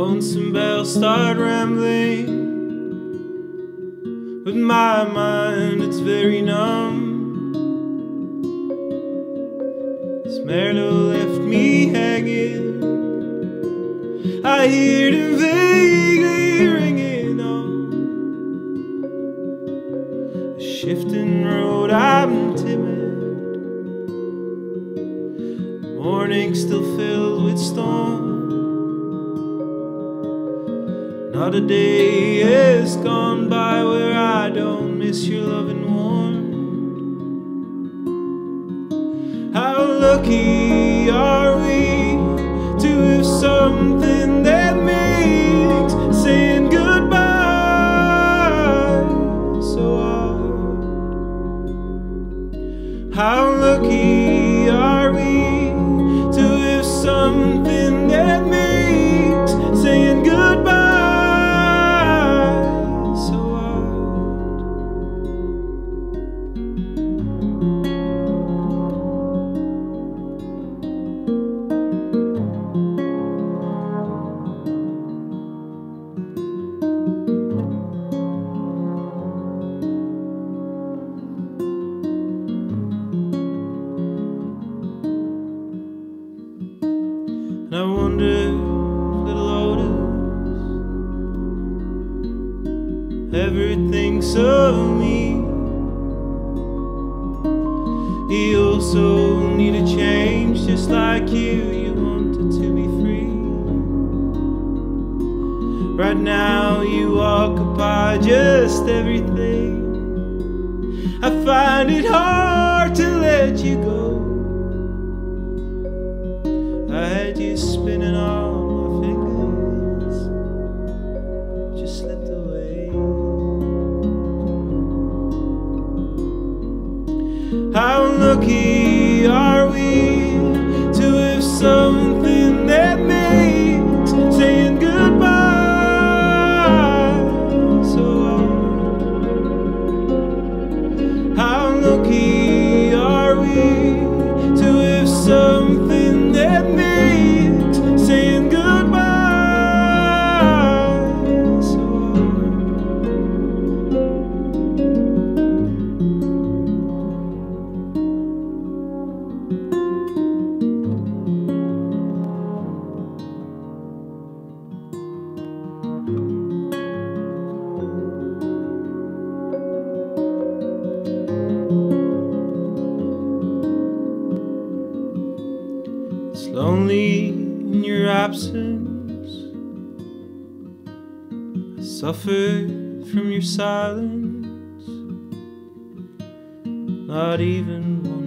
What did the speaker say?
lonesome bells start rambling, but my mind, it's very numb. This Merlot left me hanging, I hear him vaguely ringing on a shifting road. I'm timid, the morning still filled with storm. Not a day has gone by where I don't miss your loving warmth. How lucky are we to have something that makes saying goodbye so hard. How lucky are we to have something that makes saying goodbye so hard. And I wonder, little Otis, everything's so mean. He also needed change, just like you. You wanted to be free. Right now you occupy just everything. I find it hard to let you go. I had you spinning on my fingers, just slipped away. How lucky are we to have something that makes saying goodbye so hard. How lucky are we to have something that makes saying goodbye so It's lonely in your absence. I suffer from your silence. Not even one